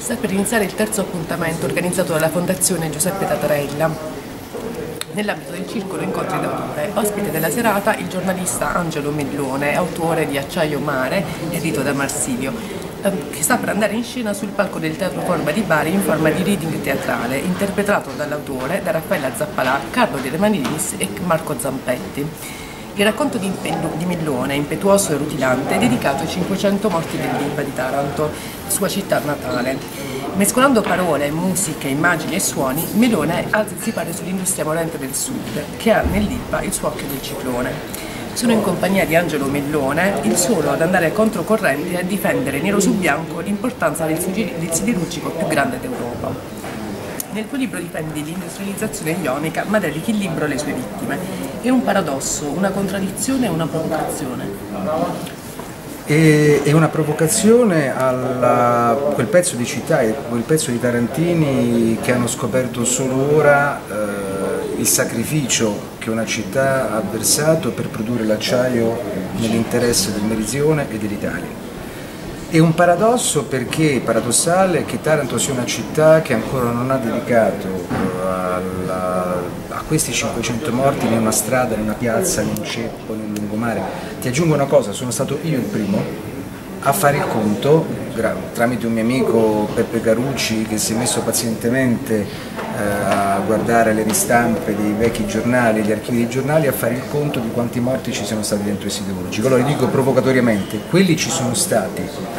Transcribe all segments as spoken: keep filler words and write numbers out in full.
Sta per iniziare il terzo appuntamento organizzato dalla Fondazione Giuseppe Tatarella nell'ambito del Circolo Incontri d'autore. Ospite della serata il giornalista Angelo Mellone, autore di Acciaio Mare, edito da Marsilio, che sta per andare in scena sul palco del Teatro Forma di Bari in forma di reading teatrale, interpretato dall'autore, da Raffaella Zappalà, Carlo De Remanilis e Marco Zampetti. Il racconto di, di Mellone, impetuoso e rutilante, è dedicato ai cinquecento morti dell'Ilva di Taranto, sua città natale. Mescolando parole, musiche, immagini e suoni, Mellone alza il sipario sull'industria morente del sud, che ha nell'Ilva il suo occhio del ciclone. Sono in compagnia di Angelo Mellone, il solo ad andare controcorrente e a difendere nero su bianco l'importanza del siderurgico più grande d'Europa. Nel tuo libro difendi l'industrializzazione ionica, ma dedichi il libro alle sue vittime. È un paradosso, una contraddizione e una provocazione? È una provocazione a quel pezzo di città e quel pezzo di tarantini che hanno scoperto solo ora eh, il sacrificio che una città ha versato per produrre l'acciaio nell'interesse del Meridione e dell'Italia. È un paradosso perché è paradossale che Taranto sia una città che ancora non ha dedicato alla, a questi cinquecento morti né una strada, né una piazza, né un ceppo, né un lungomare. Ti aggiungo una cosa, sono stato io il primo a fare il conto, tramite un mio amico Peppe Carucci che si è messo pazientemente eh, a guardare le ristampe dei vecchi giornali, gli archivi dei giornali, a fare il conto di quanti morti ci siano stati dentro il siderurgico. Allora dico provocatoriamente, quelli ci sono stati.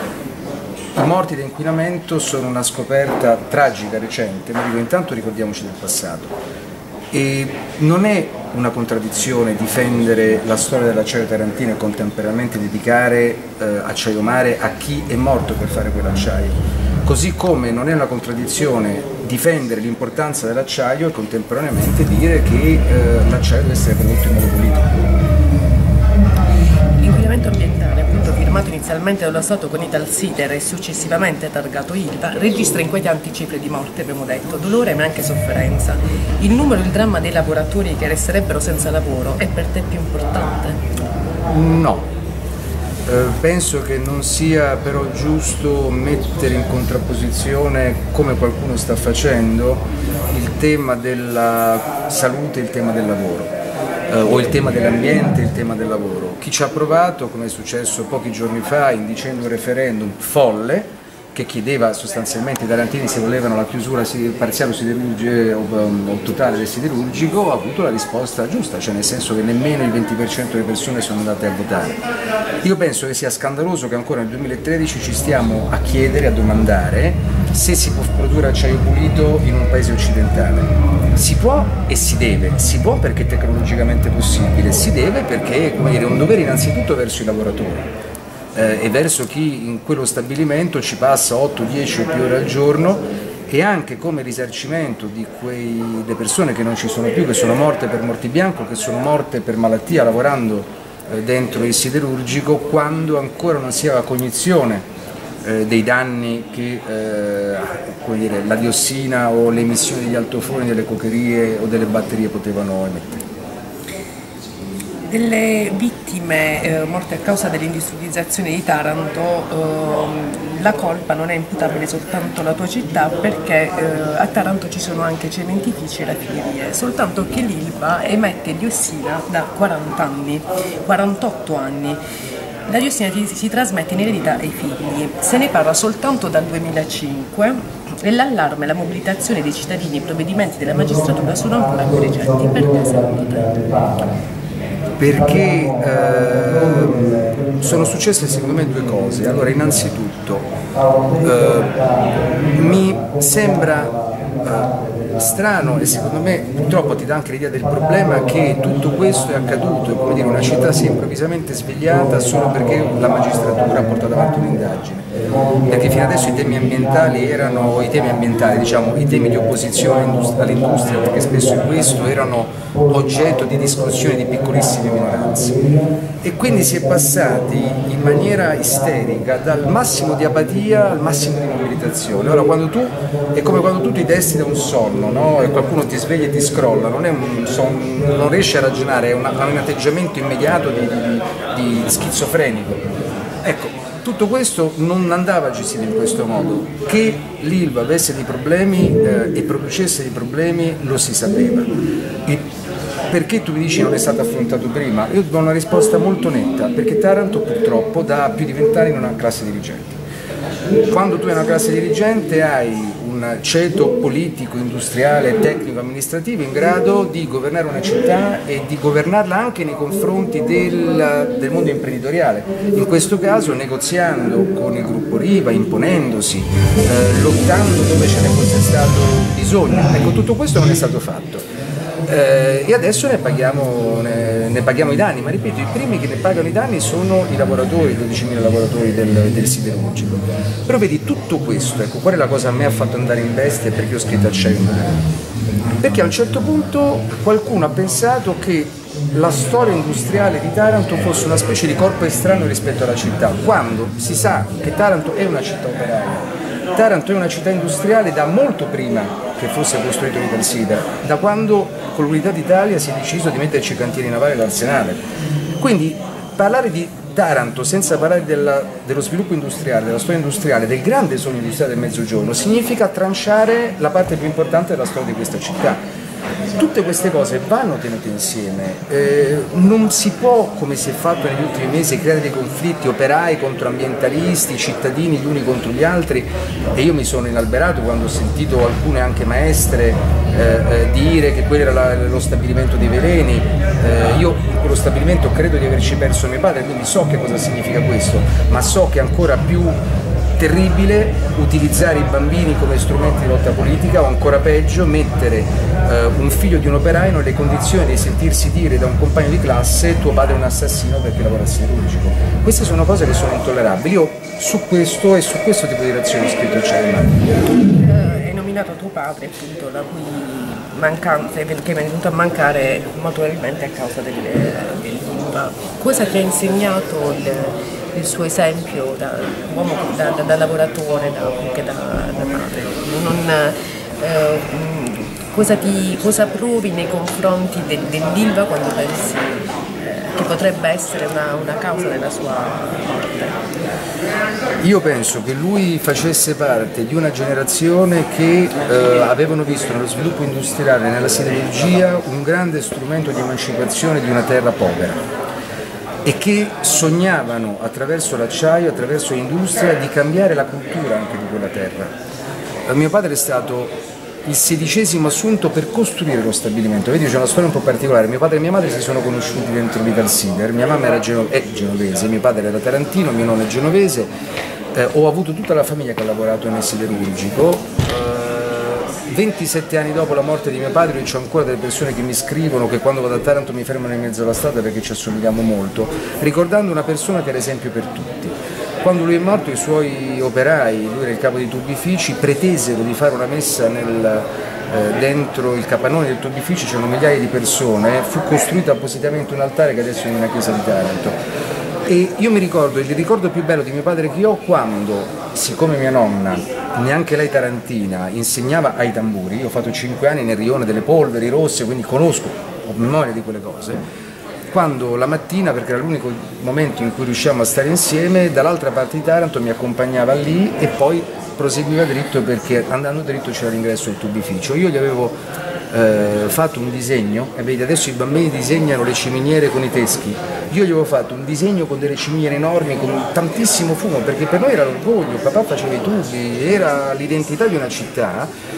I morti da inquinamento sono una scoperta tragica, recente, ma dico intanto ricordiamoci del passato. E non è una contraddizione difendere la storia dell'acciaio tarantino e contemporaneamente dedicare eh, Acciaio Mare a chi è morto per fare quell'acciaio, così come non è una contraddizione difendere l'importanza dell'acciaio e contemporaneamente dire che eh, l'acciaio deve essere prodotto in modo pulito. L'inquinamento ambientale, appunto firmato inizialmente dallo Stato con Italsider e successivamente targato Ilva, registra inquietanti cifre di morte, abbiamo detto, dolore ma anche sofferenza. Il numero e il dramma dei lavoratori che resterebbero senza lavoro è per te più importante? No, eh, penso che non sia però giusto mettere in contrapposizione, come qualcuno sta facendo, il tema della salute e il tema del lavoro. Uh, o il tema dell'ambiente e il tema del lavoro. Chi ci ha provato, come è successo pochi giorni fa, in dicendo un referendum folle che chiedeva sostanzialmente ai tarantini se volevano la chiusura parziale o, o totale del siderurgico, ha avuto la risposta giusta, cioè nel senso che nemmeno il venti per cento delle persone sono andate a votare. Io penso che sia scandaloso che ancora nel duemilatredici ci stiamo a chiedere, a domandare se si può produrre acciaio pulito in un paese occidentale. Si può e si deve, si può perché è tecnologicamente possibile, si deve perché come dire, è un dovere innanzitutto verso i lavoratori eh, e verso chi in quello stabilimento ci passa otto, dieci o più ore al giorno, e anche come risarcimento di quelle persone che non ci sono più, che sono morte per mortibianco, che sono morte per malattia lavorando eh, dentro il siderurgico, quando ancora non si aveva cognizione dei danni che eh, come dire, la diossina o le emissioni degli altofoni delle cokerie o delle batterie potevano emettere. Delle vittime eh, morte a causa dell'industrializzazione di Taranto, eh, la colpa non è imputabile soltanto alla tua città, perché eh, a Taranto ci sono anche cementifici e raffinerie, soltanto che l'Ilva emette diossina da quaranta anni, quarantotto anni. La diossina si trasmette in eredità ai figli, se ne parla soltanto dal duemilacinque e l'allarme e la mobilitazione dei cittadini e i provvedimenti della magistratura sono ancora più recenti. Perché secondo te? Perché eh, sono successe secondo me due cose. Allora, innanzitutto eh, mi sembra eh, strano e secondo me purtroppo ti dà anche l'idea del problema che tutto questo è accaduto e come dire una città si è improvvisamente svegliata solo perché la magistratura ha portato avanti un'indagine, perché fino adesso i temi ambientali erano i temi ambientali, diciamo i temi di opposizione all'industria, perché spesso in questo erano oggetto di discussione di piccolissime minoranze, e quindi si è passati in maniera isterica dal massimo di apatia al massimo di mobilitazione. Ora quando tu è come quando tu ti desti da un sonno, no? E qualcuno ti sveglia e ti scrolla, non è un son, non riesci a ragionare, è una, un atteggiamento immediato di, di, di schizofrenico. Ecco, tutto questo non andava gestito in questo modo. Che l'Ilva avesse dei problemi eh, e producesse dei problemi lo si sapeva. E perché tu mi dici non è stato affrontato prima? Io do una risposta molto netta, perché Taranto purtroppo da più di vent'anni non ha classe dirigente. Quando tu hai una classe dirigente hai un ceto politico, industriale, tecnico, amministrativo in grado di governare una città e di governarla anche nei confronti del, del mondo imprenditoriale, in questo caso negoziando con il gruppo Riva, imponendosi, eh, lottando dove ce ne fosse stato bisogno. Ecco, tutto questo non è stato fatto. Eh, e adesso ne paghiamo, ne, ne paghiamo i danni, ma ripeto, i primi che ne pagano i danni sono i lavoratori, i dodicimila lavoratori del, del siderurgico. Però vedi, tutto questo, ecco, qual è la cosa che a me ha fatto andare in bestia e perché ho scritto Acciaio Umano? Perché a un certo punto qualcuno ha pensato che la storia industriale di Taranto fosse una specie di corpo estraneo rispetto alla città, quando si sa che Taranto è una città operaia. Taranto è una città industriale da molto prima che fosse costruito l'Italsider, da quando con l'Unità d'Italia si è deciso di metterci i cantieri navali e l'arsenale. Quindi parlare di Taranto senza parlare della, dello sviluppo industriale, della storia industriale, del grande sogno industriale del Mezzogiorno, significa tranciare la parte più importante della storia di questa città. Tutte queste cose vanno tenute insieme, eh, non si può, come si è fatto negli ultimi mesi, creare dei conflitti operai contro ambientalisti, cittadini gli uni contro gli altri, e io mi sono inalberato quando ho sentito alcune anche maestre eh, eh, dire che quello era la, lo stabilimento dei veleni. Eh, io in quello stabilimento credo di averci perso mio padre, quindi so che cosa significa questo, ma so che ancora più terribile utilizzare i bambini come strumenti di lotta politica, o ancora peggio mettere eh, un figlio di un operaio nelle condizioni di sentirsi dire da un compagno di classe tuo padre è un assassino perché lavora al siderurgico. Queste sono cose che sono intollerabili. Io su questo e su questo tipo di reazione ho scritto Cella. Eh, hai nominato tuo padre, appunto, la cui mancanza che è venuto a mancare molto probabilmente a causa dell'Ilva. Cosa ti ha insegnato il il suo esempio da uomo, da, da, da lavoratore, da, anche da, da padre? Non, eh, cosa, ti, cosa provi nei confronti del, dell'Ilva quando pensi eh, che potrebbe essere una, una causa della sua morte? Io penso che lui facesse parte di una generazione che eh, avevano visto nello sviluppo industriale, nella siderurgia, un grande strumento di emancipazione di una terra povera, e che sognavano attraverso l'acciaio, attraverso l'industria, di cambiare la cultura anche di quella terra. Mio padre è stato il sedicesimo assunto per costruire lo stabilimento. Vedi, c'è una storia un po' particolare. Mio padre e mia madre si sono conosciuti dentro l'Italsider. Mia mamma era geno- è genovese, mio padre era tarantino, mio nonno è genovese. Eh, ho avuto tutta la famiglia che ha lavorato nel siderurgico. ventisette anni dopo la morte di mio padre, io c'ho ancora delle persone che mi scrivono che quando vado a Taranto mi fermano in mezzo alla strada perché ci assomigliamo molto, ricordando una persona che era esempio per tutti. Quando lui è morto, i suoi operai, lui era il capo dei tubifici, pretesero di fare una messa nel, eh, dentro il capannone del tubificio, c'erano migliaia di persone, fu costruito appositamente un altare che adesso è nella chiesa di Taranto. E io mi ricordo, il ricordo più bello di mio padre che ho, quando, siccome mia nonna, neanche lei tarantina, insegnava ai tamburi, io ho fatto cinque anni nel rione delle Polveri Rosse, quindi conosco, ho memoria di quelle cose, quando la mattina, perché era l'unico momento in cui riusciamo a stare insieme, dall'altra parte di Taranto mi accompagnava lì e poi proseguiva dritto, perché andando dritto c'era l'ingresso del tubificio. Io gli avevo eh, fatto un disegno, e vedi adesso i bambini disegnano le ciminiere con i teschi, io gli avevo fatto un disegno con delle ciminiere enormi, con tantissimo fumo, perché per noi era l'orgoglio, papà faceva i tubi, era l'identità di una città.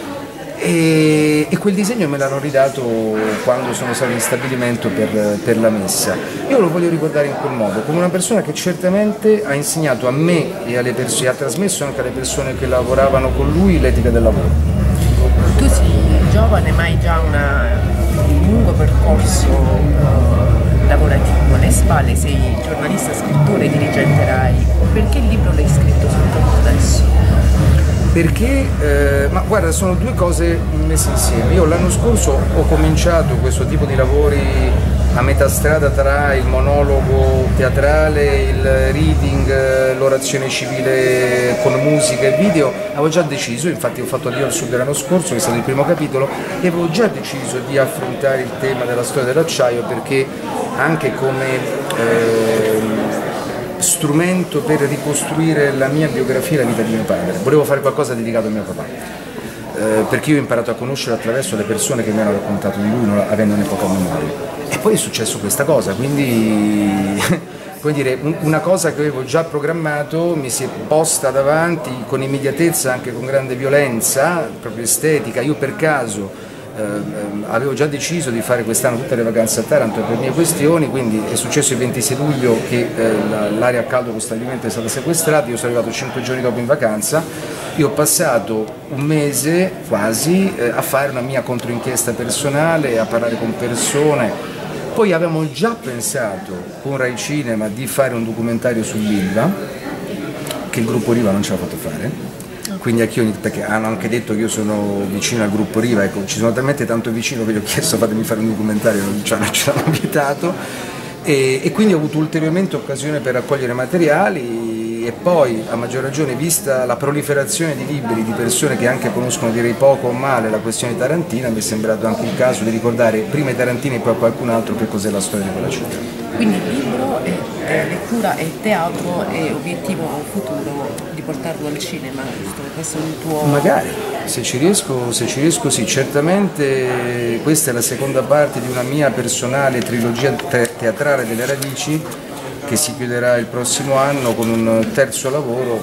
E, e quel disegno me l'hanno ridato quando sono stato in stabilimento per, per la messa. Io lo voglio ricordare in quel modo, come una persona che certamente ha insegnato a me e alle persone, ha trasmesso anche alle persone che lavoravano con lui l'etica del lavoro. Tu sei giovane, ma hai già una, un lungo percorso uh, lavorativo alle spalle, sei giornalista, scrittore, dirigente RAI. Perché il libro l'hai scritto soltanto adesso? Perché, eh, ma guarda, sono due cose messe insieme. Io l'anno scorso ho cominciato questo tipo di lavori a metà strada tra il monologo teatrale, il reading, l'orazione civile con musica e video. Avevo già deciso, infatti ho fatto Addio al Sud l'anno scorso, che è stato il primo capitolo, e avevo già deciso di affrontare il tema della storia dell'acciaio, perché anche come... Eh, strumento per ricostruire la mia biografia e la vita di mio padre. Volevo fare qualcosa dedicato a mio papà, eh, perché io ho imparato a conoscere attraverso le persone che mi hanno raccontato di lui, non avendone poca memoria. E poi è successo questa cosa, quindi come dire, una cosa che avevo già programmato mi si è posta davanti con immediatezza, anche con grande violenza, proprio estetica. Io per caso Eh, avevo già deciso di fare quest'anno tutte le vacanze a Taranto per mie questioni, quindi è successo il ventisei luglio che eh, l'area a caldo dello stabilimento è stata sequestrata, io sono arrivato cinque giorni dopo in vacanza, io ho passato un mese quasi eh, a fare una mia controinchiesta personale, a parlare con persone. Poi avevamo già pensato con Rai Cinema di fare un documentario sull'Ilva, che il gruppo Riva non ce l'ha fatto fare. Quindi anch'io, perché hanno anche detto che io sono vicino al gruppo Riva, ecco, ci sono talmente tanto vicino che gli ho chiesto fatemi fare un documentario, non ce l'hanno vietato, e, e quindi ho avuto ulteriormente occasione per raccogliere materiali e poi, a maggior ragione, vista la proliferazione di libri di persone che anche conoscono, direi poco o male, la questione tarantina, mi è sembrato anche il caso di ricordare prima i tarantini e poi a qualcun altro che cos'è la storia di quella città. Quindi il libro, è, è lettura e teatro è obiettivo futuro di portarlo al cinema, giusto? Questo è il tuo... Magari, se ci riesco, se ci riesco sì, certamente questa è la seconda parte di una mia personale trilogia teatrale delle radici che si chiuderà il prossimo anno con un terzo lavoro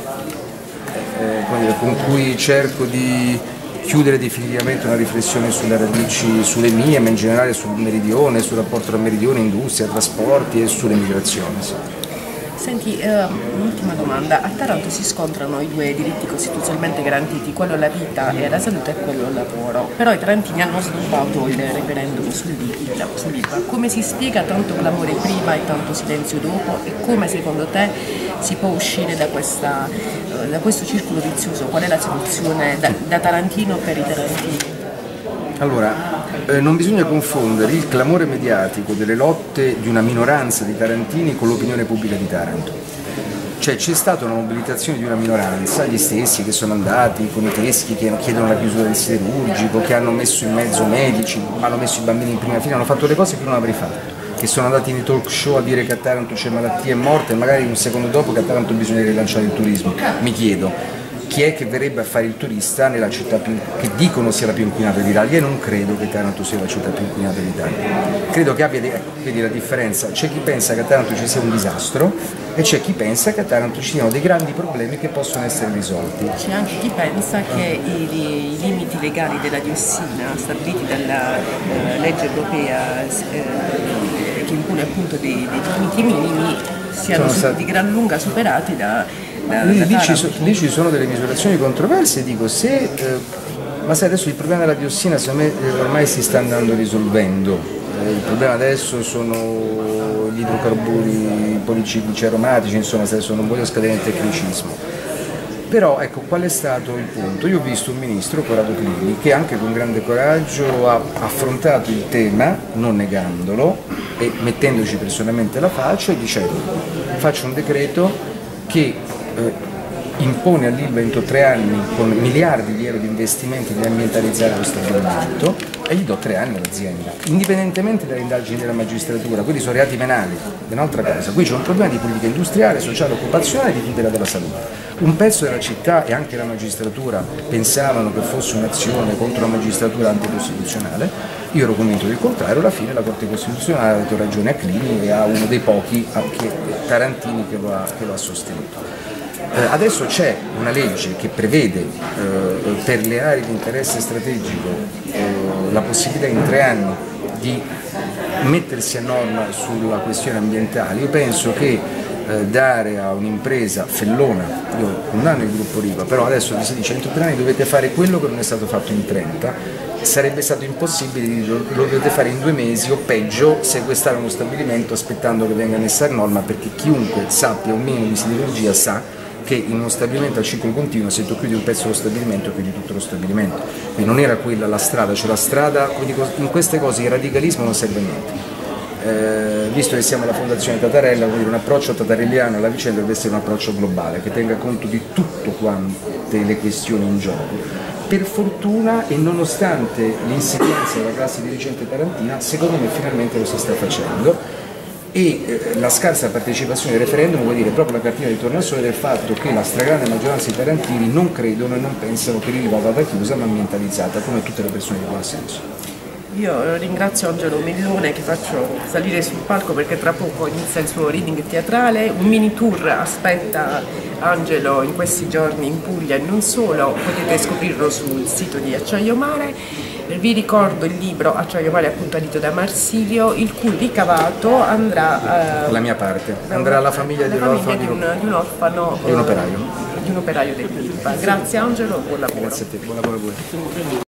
eh, con cui cerco di chiudere definitivamente una riflessione sulle radici, sulle mie, ma in generale sul meridione, sul rapporto tra meridione, industria, trasporti e sulle migrazioni. Sì. Senti, eh, un'ultima domanda. A Taranto si scontrano i due diritti costituzionalmente garantiti, quello alla vita e alla salute e quello al lavoro. Però i tarantini hanno snobbato il referendum sull'Ilva. Come si spiega tanto clamore prima e tanto silenzio dopo? E come secondo te si può uscire da, questa, eh, da questo circolo vizioso? Qual è la soluzione da, da tarantino per i tarantini? Allora, eh, non bisogna confondere il clamore mediatico delle lotte di una minoranza di tarantini con l'opinione pubblica di Taranto. Cioè c'è stata una mobilitazione di una minoranza, gli stessi che sono andati con i teschi che chiedono la chiusura del siderurgico, che hanno messo in mezzo medici, hanno messo i bambini in prima fila, hanno fatto le cose che non avrei fatto, che sono andati nei talk show a dire che a Taranto c'è malattia e morte e magari un secondo dopo che a Taranto bisogna rilanciare il turismo. Mi chiedo, chi è che verrebbe a fare il turista nella città più, che dicono sia la più inquinata d'Italia? E non credo che Taranto sia la città più inquinata d'Italia. Credo che abbia, ecco, vedi la differenza, c'è chi pensa che a Taranto ci sia un disastro e c'è chi pensa che a Taranto ci siano dei grandi problemi che possono essere risolti. C'è anche chi pensa che i, i limiti legali della diossina stabiliti dalla eh, legge europea eh, che impone appunto dei, dei limiti minimi siano stati di gran lunga superati da Lì, lì, ci so, lì ci sono delle misurazioni controverse, dico se, eh, ma sai adesso il problema della diossina secondo me ormai si sta andando risolvendo, eh, il problema adesso sono gli idrocarburi policiclici aromatici, insomma adesso non voglio scadere nel tecnicismo, però ecco qual è stato il punto, io ho visto un ministro, Corrado Clini, che anche con grande coraggio ha affrontato il tema, non negandolo e mettendoci personalmente la faccia e dicendo faccio un decreto che Eh, impone all'Ilva entro tre anni con miliardi di euro di investimenti di ambientalizzare lo stabilimento e gli do tre anni all'azienda, indipendentemente dalle indagini della magistratura, quelli sono reati penali, è un'altra cosa, qui c'è un problema di politica industriale, sociale, occupazionale e di tutela della salute. Un pezzo della città e anche la magistratura pensavano che fosse un'azione contro la magistratura anticostituzionale, io ero convinto del contrario, alla fine la Corte Costituzionale ha dato ragione a Clini e a uno dei pochi anche tarantini che lo ha, che lo ha sostenuto. Eh, adesso c'è una legge che prevede eh, per le aree di interesse strategico eh, la possibilità in tre anni di mettersi a norma sulla questione ambientale. Io penso che eh, dare a un'impresa fellona, io condanno il gruppo Riva, però adesso si dice entro tre anni dovete fare quello che non è stato fatto in trenta, sarebbe stato impossibile, lo, lo dovete fare in due mesi o peggio sequestrare uno stabilimento aspettando che venga messa a norma, perché chiunque sappia un minimo di siderurgia sa che in uno stabilimento a ciclo continuo se tu chiudi un pezzo dello stabilimento chiudi tutto lo stabilimento, quindi non era quella la strada, cioè la strada, quindi in queste cose il radicalismo non serve a niente, eh, visto che siamo la fondazione Tatarella, quindi un approccio tatarelliano alla vicenda deve essere un approccio globale che tenga conto di tutto quante le questioni in gioco. Per fortuna e nonostante l'insipienza della classe dirigente tarantina, secondo me finalmente lo si sta facendo. e eh, la scarsa partecipazione al referendum vuol dire proprio la cartina di tornasole del fatto che la stragrande maggioranza dei tarantini non credono e non pensano che l'Ilva vada chiusa ma ambientalizzata, come tutte le persone di buon senso. Io ringrazio Angelo Mellone, che faccio salire sul palco perché tra poco inizia il suo reading teatrale. Un mini tour aspetta Angelo in questi giorni in Puglia e non solo, potete scoprirlo sul sito di Acciaio Mare. Vi ricordo il libro Acciaio Mare, appunto edito da Marsilio, il cui ricavato andrà eh, la mia parte, andrà alla famiglia, alla di, famiglia di, un, di un orfano, di un operaio. Di un operaio dell'Ilva. Grazie Angelo, buon lavoro. Grazie a te, buon lavoro a voi.